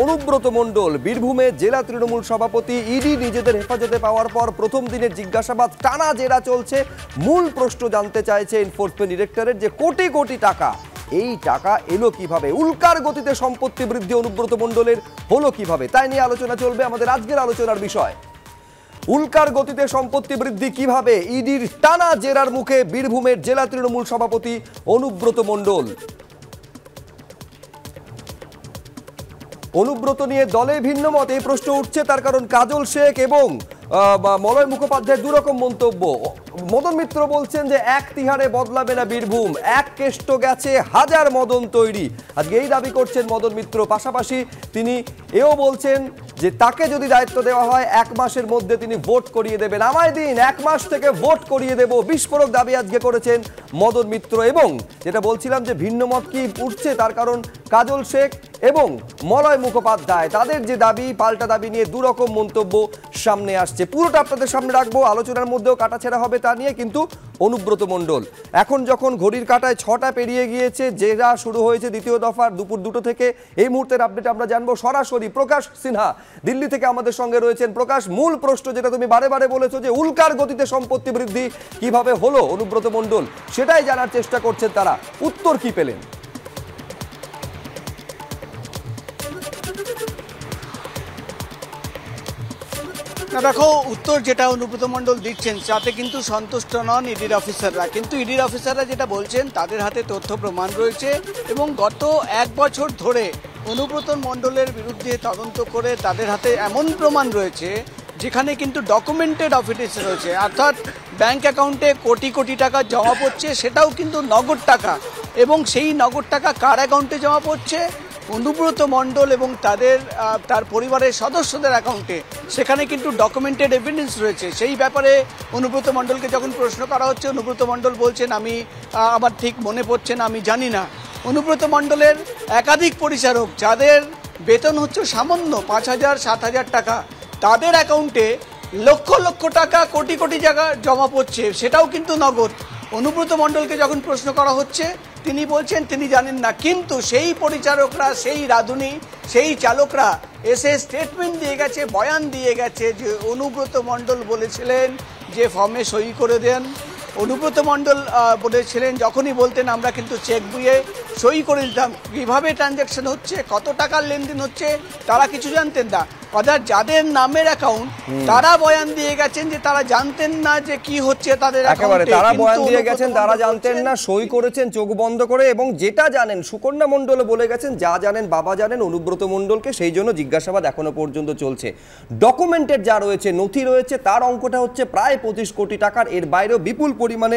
অনুব্রত মণ্ডল বীরভূমে জেলা তৃণমূল সভাপতি। ইডি নিজেদের হেফাজতে পাওয়ার পর প্রথম দিনের জিজ্ঞাসাবাদ টানা জেরা চলছে। মূল প্রশ্ন জানতে চাইছে এনফোর্সমেন্ট ডিরেক্টরেট যে কোটি কোটি টাকা, এই টাকা এলো কিভাবে, উল্কার গতিতে সম্পত্তি বৃদ্ধি অনুব্রত মণ্ডলের হলো কিভাবে, তাই নিয়ে আলোচনা চলবে আমাদের আজকের আলোচনার বিষয়। উল্কার গতিতে সম্পত্তি বৃদ্ধি কিভাবে, ইডির টানা জেরার মুখে বীরভূমের জেলা তৃণমূল সভাপতি অনুব্রত মণ্ডল। অনুব্রত নিয়ে দলে ভিন্ন মত, এই প্রশ্ন উঠছে তার কারণ কাজল শেখ এবং মলয় মুখোপাধ্যায়ের দুরকম মন্তব্য। মদন মিত্র বলছেন যে এক তিহারে বদলাবে না বীরভূম, এক কেষ্ট গেছে হাজার মদন তৈরি, আজকে এই দাবি করছেন মদন মিত্র। পাশাপাশি তিনি এও বলছেন যে তাকে যদি দায়িত্ব দেওয়া হয় 1 মাসের মধ্যে তিনি ভোট করিয়ে দেবেন, আমায় দিন 1 মাস থেকে ভোট করিয়ে দেব, বিস্ফোরক দাবি আজকে করেছেন মদন মিত্র। এবং যেটা বলছিলাম যে ভিন্ন মত কি উঠছে তার কারণ কাজল শেখ এবং মলয় মুখোপাধ্যায়, তাদের যে দাবি পাল্টা দাবি নিয়ে দুরকম মন্তব্য সামনে আসছে। পুরোটা আপনাদের সামনে রাখবো, আলোচনার মধ্যেও কাটাছেড়া হবে তা নিয়ে। কিন্তু অনুব্রত মণ্ডল এখন যখন ঘড়ির কাঁটায় 6টা পেরিয়ে গিয়েছে, জেরা শুরু হয়েছে দ্বিতীয় দফার দুপুর 2টো থেকে। এই মুহূর্তের আপডেট আমরা জানবো সরাসরি প্রকাশ সিনহা দিল্লি থেকে আমাদের সঙ্গে রয়েছেন। প্রকাশ, মূল প্রশ্ন যেটা তুমি বারে বারে বলেছো যে উল্কার গতিতে সম্পত্তি বৃদ্ধি কিভাবে হলো অনুব্রত মণ্ডল, সেটাই জানার চেষ্টা করছেন তারা, উত্তর কি পেলেন? না দেখো, উত্তর যেটা অনুব্রত মণ্ডল দিচ্ছেন তাতে কিন্তু সন্তুষ্ট নন ইডির অফিসাররা। কিন্তু ইডির অফিসাররা যেটা বলছেন তাদের হাতে তথ্য প্রমাণ রয়েছে এবং গত 1 বছর ধরে অনুব্রত মণ্ডলের বিরুদ্ধে তদন্ত করে তাদের হাতে এমন প্রমাণ রয়েছে যেখানে কিন্তু ডকুমেন্টেড অফিডেভিট রয়েছে, অর্থাৎ ব্যাংক অ্যাকাউন্টে কোটি কোটি টাকা জমা পড়ছে, সেটাও কিন্তু নগদ টাকা। এবং সেই নগদ টাকা কার অ্যাকাউন্টে জমা পড়ছে? অনুব্রত মণ্ডল এবং তার পরিবারের সদস্যদের অ্যাকাউন্টে। সেখানে কিন্তু ডকুমেন্টেড এভিডেন্স রয়েছে। সেই ব্যাপারে অনুব্রত মণ্ডলকে যখন প্রশ্ন করা হচ্ছে, অনুব্রত মণ্ডল বলছেন আমার ঠিক মনে পড়ছে না, আমি জানি না। অনুব্রত মণ্ডলের একাধিক পরিচারক যাদের বেতন হচ্ছে সামান্য 5,000 7,000 টাকা, তাদের অ্যাকাউন্টে লক্ষ লক্ষ টাকা কোটি কোটি টাকা জমা পড়ছে, সেটাও কিন্তু নগদ। অনুব্রত মণ্ডলকে যখন প্রশ্ন করা হচ্ছে তিনি বলছেন তিনি জানেন না। কিন্তু সেই পরিচারকরা, সেই রাঁধুনি, সেই চালকরা এসে স্টেটমেন্ট দিয়ে গেছে, বয়ান দিয়ে গেছে যে অনুব্রত মণ্ডল বলেছিলেন যে ফর্মে সই করে দেন। অনুব্রত মণ্ডল বলেছিলেন, যখনই বলতেন আমরা কিন্তু চেক বইয়ে সই করে দিতাম। কীভাবে ট্রানজ্যাকশন হচ্ছে, কত টাকার লেনদেন হচ্ছে তারা কিছু জানতেন না। অর্থাৎ যাদের নামের অ্যাকাউন্ট তারা বয়ান দিয়ে গেছেন যে তারা জানতেন না যে কি হচ্ছে তাদের অ্যাকাউন্টে। তারা বয়ান দিয়ে গেছেন, তারা জানতেন না, সই করেছেন চোখ বন্ধ করে। এবং যেটা জানেন সুকন্যা মণ্ডল বলে গেছেন, যা জানেন বাবা জানেন অনুব্রত মণ্ডলকে, সেই জন্য জিজ্ঞাসাবাদ এখনো পর্যন্ত চলছে। ডকুমেন্টেড যা রয়েছে, নথি রয়েছে, তার অঙ্কটা হচ্ছে প্রায় 25 কোটি টাকার। এর বাইরেও বিপুল পরিমাণে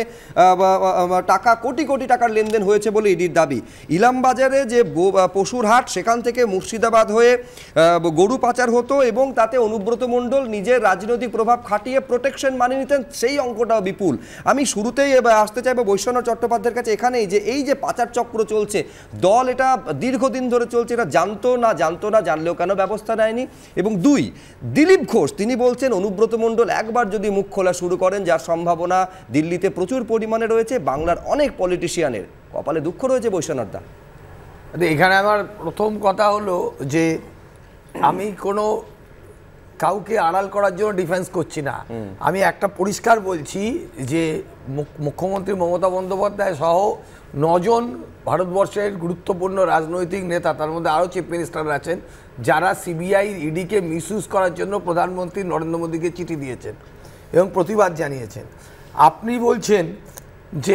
টাকা, কোটি কোটি টাকার লেনদেন হয়েছে বলে ইডির দাবি। ইলামবাজারে যে পশুর হাট, সেখান থেকে মুর্শিদাবাদ হয়ে গরু পাচার হতো এবং তাতে অনুব্রত মণ্ডল নিজের রাজনৈতিক প্রভাব খাটিয়ে প্রোটেকশন মানি নিতেন, সেই অঙ্কটাও বিপুল। আমি শুরুতেই আসতে চাইবো বৈশ্বনাথ চট্টোপাধ্যায়ের কাছে, এখানেই যে এই যে পাচার চক্র চলছে, দল এটা দীর্ঘদিন ধরে চলছে, এটা জানতো না, জানলেও কেন ব্যবস্থা নেয়নি? এবং 2, দিলীপ ঘোষ তিনি বলছেন অনুব্রত মণ্ডল একবার যদি মুখ খোলা শুরু করেন, যার সম্ভাবনা দিল্লিতে প্রচুর পরিমাণে রয়েছে, বাংলার অনেক পলিটিশিয়ানের কপালে দুঃখ রয়েছে। বৈশ্বনাথ দা, এখানে আমার প্রথম কথা হলো যে আমি কোনো কাউকে আড়াল করার জন্য ডিফেন্স করছি না। আমি একটা পরিষ্কার বলছি যে মুখ্যমন্ত্রী মমতা বন্দ্যোপাধ্যায় সহ 9 জন ভারতবর্ষের গুরুত্বপূর্ণ রাজনৈতিক নেতা, তার মধ্যে আরও চিফ মিনিস্টার আছেন, যারা সিবিআই ইডিকে মিসইউজ করার জন্য প্রধানমন্ত্রী নরেন্দ্র মোদীকে চিঠি দিয়েছেন এবং প্রতিবাদ জানিয়েছেন। আপনি বলছেন যে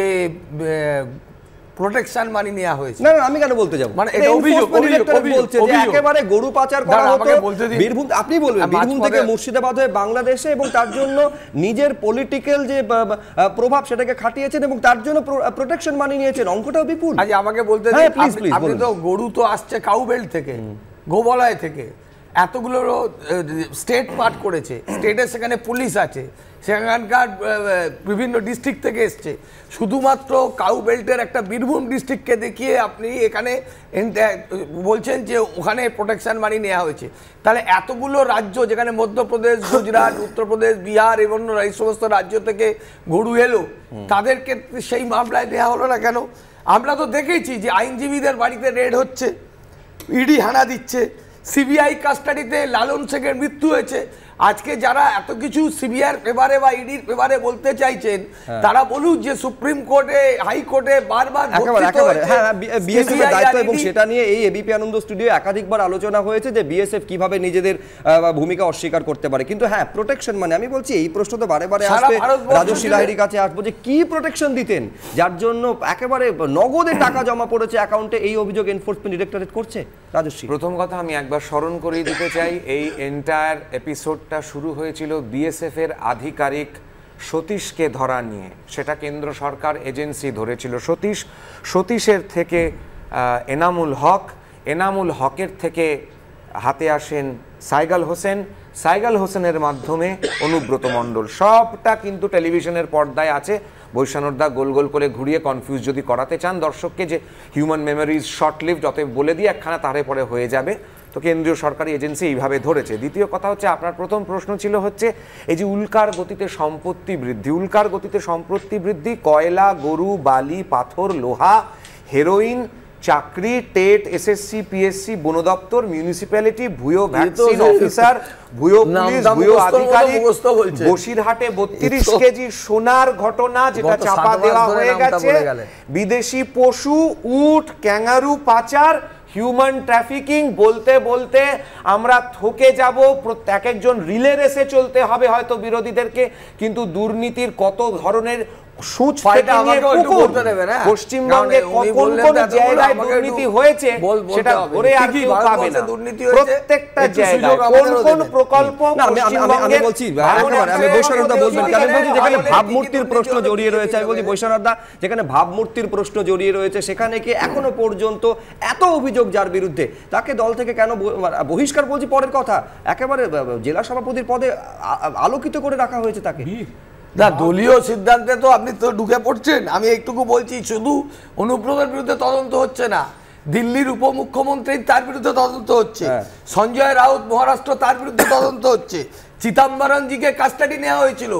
প্রোটেকশন মানি নেওয়া হয়েছে। না, আমি কেন বলতে যাব? মানে এটা অভিযোগ বলছে যে একেবারে গরু পাচার করা হতো বীরভূম। আপনি বলবেন বীরভূম থেকে মুর্শিদাবাদ হয়ে বাংলাদেশে, এবং তার জন্য নিজের পলিটিক্যাল যে প্রভাব সেটাকে খাটিয়েছেন এবং তার জন্য প্রোটেকশন মানি নিয়েছেন, অঙ্কটাও বিপুল। আজ আমাকে বলতে দিন, আপনি তো গরু তো আসছে কাউবেল্ট থেকে, গোবলয় থেকে, এতগুলো স্টেট পার্ট করেছে, স্টেটের সেখানে পুলিশ আছে, সেখানকার বিভিন্ন ডিস্ট্রিক্ট থেকে এসছে। শুধুমাত্র কাউ বেল্টের একটা বীরভূম ডিস্ট্রিক্টকে দেখিয়ে আপনি এখানে বলছেন যে ওখানে প্রোটেকশন মানি নেওয়া হয়েছে। তাহলে এতগুলো রাজ্য, যেখানে মধ্যপ্রদেশ, গুজরাট, উত্তরপ্রদেশ, বিহার এবং এই সমস্ত রাজ্য থেকে গরু এলো, তাদেরকে সেই মামলায় দেওয়া হলো না কেন? আমরা তো দেখেছি যে আইনজীবীদের বাড়িতে রেড হচ্ছে, ইডি হানা দিচ্ছে, সিবিআই কাস্টাডিতে লালন শেখের মৃত্যু হয়েছে। আজকে যারা এত কিছু সিবিআর পেপারে বা ইডির পেপারে বলতে চাইছেন তারা বলুন যে সুপ্রিম কোর্টে হাইকোর্টে বারবার বিএসএফ এর দায়িত্ব, এবং সেটা নিয়ে এই এবিপি আনন্দ স্টুডিও একাধিকবার আলোচনা হয়েছে যে বিএসএফ কিভাবে নিজেদের ভূমিকা অস্বীকার করতে পারে। কিন্তু হ্যাঁ, প্রোটেকশন মানে আমি বলছি এই প্রশ্ন তো বারে বারে আসবে, রাজস্বী লাহিড়ির কাছে আসবো যে কি প্রোটেকশন দিতেন যার জন্য একেবারে নগদে টাকা জমা পড়েছে অ্যাকাউন্টে, এই অভিযোগ এনফোর্সমেন্ট ডিরেক্টরেট করছে। রাজস্বী, প্রথম কথা আমি একবার স্মরণ করিয়ে দিতে চাই, এই এন্টায়ার এপিসোডটা শুরু হয়েছিল বিএসএফ এর আধিকারিক সতীশকে ধরা নিয়ে। সেটা কেন্দ্র সরকার এজেন্সি ধরেছিল সতীশের থেকে এনামুল হকের থেকে হাতে আসেন সাইগাল হোসেনের মাধ্যমে অনুব্রত মণ্ডল। সবটা কিন্তু টেলিভিশনের পর্দায় আছে। বৈষ্ণবদা গোল গোল করে ঘুরিয়ে কনফিউজ যদি করাতে চান দর্শককে যে হিউম্যান মেমোরিজ শর্ট লিভড, অতএব বলে দিয়ে একখানা তারে পরে হয়ে যাবে, তো কেন্দ্রীয় সরকারি এজেন্সি এইভাবে ধরেছে। দ্বিতীয় কথা হচ্ছে, আপনার প্রথম প্রশ্ন ছিল হচ্ছে এই যে উল্কার গতিতে সম্পত্তি বৃদ্ধি, কয়লা, গরু, বালি, পাথর, লোহা, হেরোইন, চাকরি, টেট, এসএসসি, পিএসসি, বন দপ্তর, মিউনিসিপ্যালিটি, ভুয়ো ভ্যাকসিন অফিসার, ভুয়ো পুলিশ, ভুয়ো আধিকারিক, বসিরহাটে 32 কেজি সোনার ঘটনা যেটা চাপা দেওয়া হয়ে গেছে, বিদেশি পশু, উট, ক্যাঙ্গারু পাচার, হিউম্যান ট্রাফিকিং, বলতে বলতে আমরা থকে যাব। এক একজন রিলে রেসে চলতে হবে হয়তো বিরোধীদেরকে, কিন্তু দুর্নীতির কত ধরনের পশ্চিমবঙ্গে কোন কোন জায়গায় দুর্নীতি হয়েছে সেটা ধরে আর কেউ পাবে না। প্রত্যেকটা জায়গায় কোন কোন প্রকল্প আমি বলছি, আমি বৈষ্ণবদা বলবেন কারণ বলছি যেখানে ভাবমূর্তির প্রশ্ন জড়িয়ে রয়েছে, আমি বলছি বৈষ্ণবদা যেখানে ভাবমূর্তির প্রশ্ন জড়িয়ে রয়েছে সেখানে কি এখনো পর্যন্ত এত অভিযোগ যার বিরুদ্ধে তাকে দল থেকে কেন বহিষ্কার, বলছি পরের কথা, একেবারে জেলা সভাপতির পদে আলোকিত করে রাখা হয়েছে তাকে? না, দলীয় সিদ্ধান্তে তো আপনি তো ঢুকে পড়ছেন। আমি একটুকু বলছি, শুধু অনুব্রতের বিরুদ্ধে তদন্ত হচ্ছে না, দিল্লির উপমুখ্যমন্ত্রী তার বিরুদ্ধে তদন্ত হচ্ছে, সঞ্জয় রাউত মহারাষ্ট্র তার বিরুদ্ধে তদন্ত হচ্ছে, চিদাম্বরমজিকে কাস্টাডি নেওয়া হয়েছিল,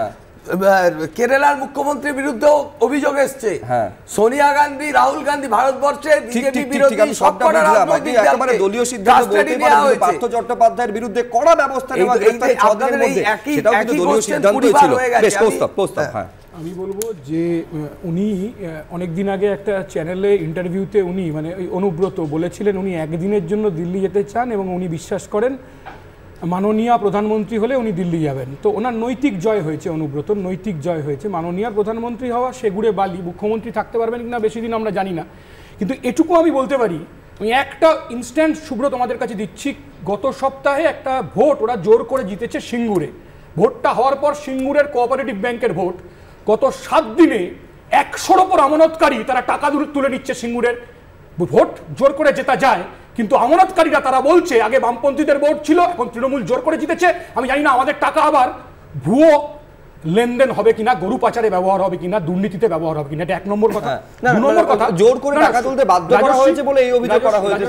কেরালার মুখ্যমন্ত্রীর বিরুদ্ধে অভিযোগ এসছে, সোনিয়া গান্ধী, রাহুল গান্ধী, ভারতবর্ষের বিজেপি বিরোধী সবকটা রাজনৈতিক দলকে দলীয় সিদ্ধান্ত বলতে পারেন পার্থ চট্টোপাধ্যায়ের বিরুদ্ধে কড়া ব্যবস্থা নেওয়া গেছে 6 দিনের মধ্যে, সেটাও কিন্তু দলীয় সিদ্ধান্তই ছিল। বেশ, প্রস্তাব। হ্যাঁ, আমি বলবো যে উনি অনেকদিন আগে একটা চ্যানেলে ইন্টারভিউতে উনি মানে ওই অনুব্রত বলেছিলেন উনি একদিনের জন্য দিল্লি যেতে চান এবং উনি বিশ্বাস করেন মাননীয় প্রধানমন্ত্রী হলে উনি দিল্লি যাবেন। তো ওনার নৈতিক জয় হয়েছে, অনুব্রতর নৈতিক জয় হয়েছে। মাননীয় প্রধানমন্ত্রী হওয়া সেগুড়ে বালি, মুখ্যমন্ত্রী থাকতে পারবেন কিনা বেশি দিন আমরা জানি না, কিন্তু এটুকু আমি বলতে পারি, আমি একটা ইনস্ট্যান্ট শুভ্র তোমাদের কাছে দিচ্ছি। গত সপ্তাহে একটা ভোট ওরা জোর করে জিতেছে সিঙ্গুরে। ভোটটা হওয়ার পর সিঙ্গুরের কোঅপারেটিভ ব্যাংকের ভোট, গত 7 দিনে 100-র ওপর আমানতকারী তারা টাকা তুলে নিচ্ছে। সিঙ্গুরের ভোট জোর করে জেতা যায়, কিন্তু আমানতকারীরা তারা বলছে আগে বামপন্থীদের ভোট ছিল, এখন তৃণমূল জোর করে জিতেছে। আমি জানি না আমাদের টাকা আবার ভুয়ো লেনদেন হবে কিনা, গরু পাচারে ব্যবহার হবে কিনা, দুর্নীতিতে ব্যবহার হবে কিনা, এটা 1 নম্বর কথা। 2 নম্বর কথা, জোর করে টাকা তুলতে বাধ্য করা হয়েছে বলে এই অভিযোগ করা হয়েছে।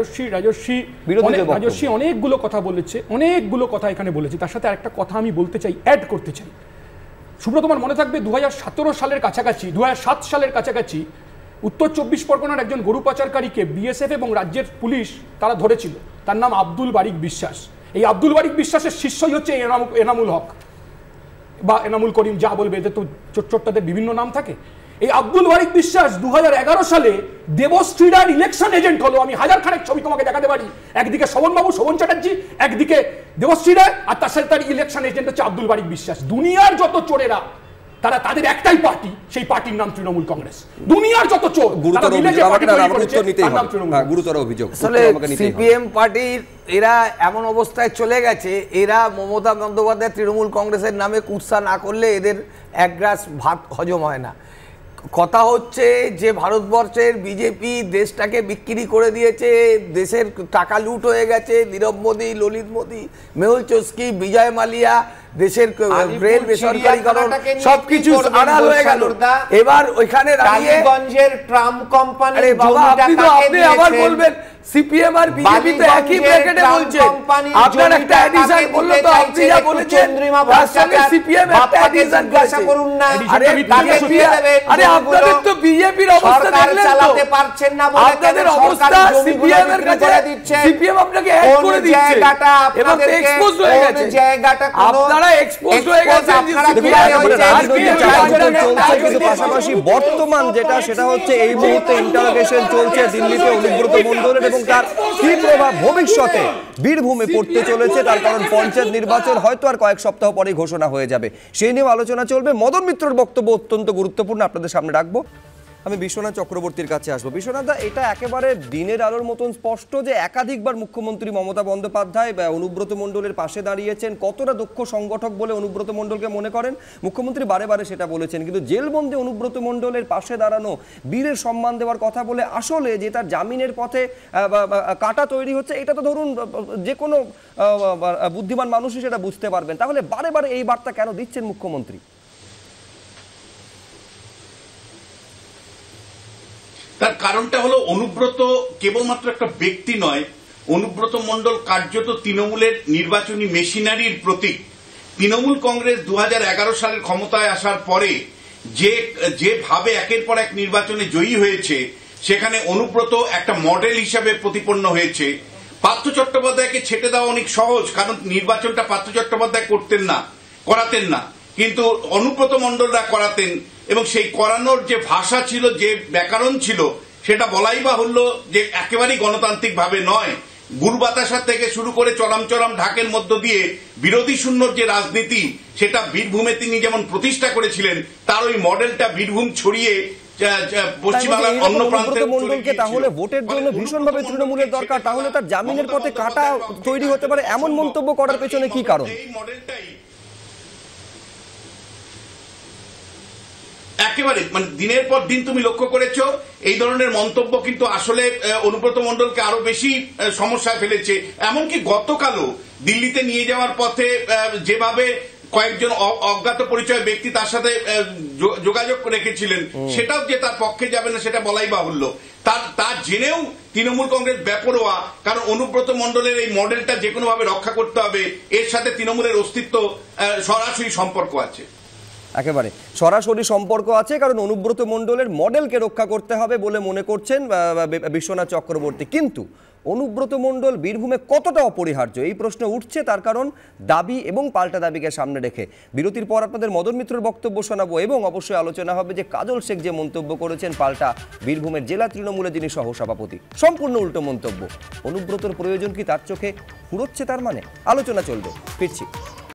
রাজস্বী অনেকগুলো কথা বলেছে, অনেকগুলো কথা এখানে বলেছে। তার সাথে আরেকটা কথা আমি বলতে চাই, অ্যাড করতে চাই। সুব্রত, তোমার মনে থাকবে 2017 সালের কাছাকাছি, 2007 সালের কাছাকাছি উত্তর 24 পরগনার একজন গরু পাচারকারীকে বিএসএফ এবং রাজ্যের পুলিশ তারা ধরেছিল। তার নাম আব্দুল বারিক বিশ্বাস। এই আব্দুল বারিক বিশ্বাসের শিষ্যই হচ্ছে এনামুল হক বা এনামুল করিম, যা বলবে, এদের তো চোট্টাদের বিভিন্ন নাম থাকে। এই আব্দুল বারিক বিশ্বাস 2011 সালে দেবশ্রীরার ইলেকশন এজেন্ট হলো। আমি হাজার খানেক ছবি তোমাকে দেখাতে পারি, একদিকে শোভন চ্যাটার্জি, একদিকে দেবশ্রী রায়, আর তার সাথে তার ইলেকশন এজেন্ট হচ্ছে আব্দুল বারিক বিশ্বাস। দুনিয়ার যত চোরেরা তাদের একটাই পার্টি, সেই পার্টির নাম তৃণমূল কংগ্রেস। দুনিয়ার যত চোর, গুরুতর অভিযোগ। সিপিএম পার্টির এরা এমন অবস্থায় চলে গেছে, এরা মমতা বন্দ্যোপাধ্যায় তৃণমূল কংগ্রেসের নামে কুৎসা না করলে এদের এক গ্রাস ভাত হজম হয় না। কথা হচ্ছে যে ভারতবর্ষের বিজেপি দেশটাকে বিক্রি করে দিয়েছে, দেশের টাকা লুট হয়ে গেছে। নীরব মোদী, ললিত মোদী, মেহুল চস্কি, বিজয় মালিয়া, দেশের রেল বেসরকারীকরণ সবকিছু আড়াল হয়ে গেল। এবার ওইখানে দাঁড়িয়ে ট্রাম কোম্পানি, আরে বাবা আপনি আবার বলবেন সিপিএম আর বিজেপি তো একই ব্র্যাকেটে বলছে, আপনার একটা এডিশন বললো তো, আপনি যা বলেছেন তার সঙ্গে সিপিএম একটা এডিশন করেছে। আরে আপনাদের তো বিজেপির অবস্থা দেখলেন তো, আপনাদের অবস্থা সিপিএম এর কাছে, সিপিএম আপনাকে অ্যাড করে দিচ্ছে এবং এক্সপোজ হয়ে গেছে, আপনারা এক্সপোজ হয়ে গেছেন। পাশাপাশি বর্তমান যেটা সেটা হচ্ছে এই মুহূর্তে ইন্টারোগেশন চলছে দিল্লিতে অনুব্রত মণ্ডলের, এবং তার কি প্রভাব ভবিষ্যতে বীরভূমে পড়তে চলেছে, তার কারণ পঞ্চায়েত নির্বাচন হয়তো আর কয়েক সপ্তাহ পরেই ঘোষণা হয়ে যাবে। সেই নিয়ে আলোচনা চলবে। মদন মিত্রর বক্তব্য অত্যন্ত গুরুত্বপূর্ণ, আপনাদের সামনে রাখবো। আমি বিশ্বনাথ চক্রবর্তীর কাছে আসবো। বিশ্বনাথ দা, এটা একেবারে দিনের আলোর মতন স্পষ্ট যে একাধিকবার মুখ্যমন্ত্রী মমতা বন্দ্যোপাধ্যায় অনুব্রত মণ্ডলের পাশে দাঁড়িয়েছেন। কতটা দক্ষ সংগঠক বলে অনুব্রত মণ্ডলকে মনে করেন মুখ্যমন্ত্রী বারে বারে সেটা বলেছেন, কিন্তু জেলবন্দি অনুব্রত মণ্ডলের পাশে দাঁড়ানো, বীরের সম্মান দেওয়ার কথা বলে আসলে যে তার জামিনের পথে কাটা তৈরি হচ্ছে, এটা তো ধরুন যে কোনো বুদ্ধিমান মানুষই সেটা বুঝতে পারবেন। তাহলে বারে বারে এই বার্তা কেন দিচ্ছেন মুখ্যমন্ত্রী? তার কারণটা হলো অনুব্রত কেবলমাত্র একটা ব্যক্তি নয়, অনুব্রত মণ্ডল কার্যত তৃণমূলের নির্বাচনী মেশিনারির প্রতীক। তৃণমূল কংগ্রেস 2011 সালের ক্ষমতায় আসার পরে যেভাবে একের পর এক নির্বাচনে জয়ী হয়েছে, সেখানে অনুব্রত একটা মডেল হিসাবে প্রতিপন্ন হয়েছে। পার্থ চট্টোপাধ্যায়কে ছেটে দেওয়া অনেক সহজ, কারণ নির্বাচনটা পার্থ চট্টোপাধ্যায় করাতেন না, কিন্তু অনুব্রত মণ্ডলরা করাতেন, এবং সেই করানোর যে ভাষা ছিল, যে ব্যাকরণ ছিল, সেটা বলাই বাহুল্য যে একেবারেই গণতান্ত্রিক ভাবে নয়। গুরু বাতাসা থেকে শুরু করে চরম ঢাকের মধ্য দিয়ে বিরোধী শূন্যর যে রাজনীতি, সেটা বীরভূমে তিনি যেমন প্রতিষ্ঠা করেছিলেন, তার ওই মডেলটা বীরভূম ছড়িয়ে পশ্চিমবাংলার অন্য প্রান্তে। তাহলে ভোটের জন্য ভীষণভাবে তৃণমূলের দরকার, তাহলে তার জামিনের পথে কাটা তৈরি হতে পারে, এমন মন্তব্য করার পেছনে কি কারণ? এই মডেলটাই একেবারে মানে দিনের পর দিন তুমি লক্ষ্য করেছো এই ধরনের মন্তব্য কিন্তু আসলে অনুব্রত মণ্ডলকে আরো বেশি সমস্যায় ফেলেছে। এমনকি গতকালও দিল্লিতে নিয়ে যাওয়ার পথে যেভাবে কয়েকজন অজ্ঞাত পরিচয় ব্যক্তি তার সাথে যোগাযোগ রেখেছিলেন, সেটাও যে তার পক্ষে যাবে না সেটা বলাই বাহুল্য। তার জেনেও তৃণমূল কংগ্রেস বেপরোয়া, কারণ অনুব্রত মণ্ডলের এই মডেলটা যে কোনো ভাবে রক্ষা করতে হবে, এর সাথে তৃণমূলের অস্তিত্ব সরাসরি সম্পর্ক আছে, একেবারে সরাসরি সম্পর্ক আছে, কারণ অনুব্রত মণ্ডলের মডেলকে রক্ষা করতে হবে বলে মনে করছেন বিশ্বনাথ চক্রবর্তী। কিন্তু অনুব্রত মণ্ডল বীরভূমে কতটা অপরিহার্য এই প্রশ্ন উঠছে, তার কারণ দাবি এবং পাল্টা দাবিকে সামনে রেখে। বিরতির পর আপনাদের মদন মিত্রর বক্তব্য শোনাবো, এবং অবশ্যই আলোচনা হবে যে কাজল শেখ যে মন্তব্য করেছেন পাল্টা বীরভূমের জেলা তৃণমূলের যিনি সহসভাপতি, সম্পূর্ণ উল্টো মন্তব্য। অনুব্রতর প্রয়োজন কি তার চোখে ফুরোচ্ছে? তার মানে আলোচনা চলবে, ফিরছি।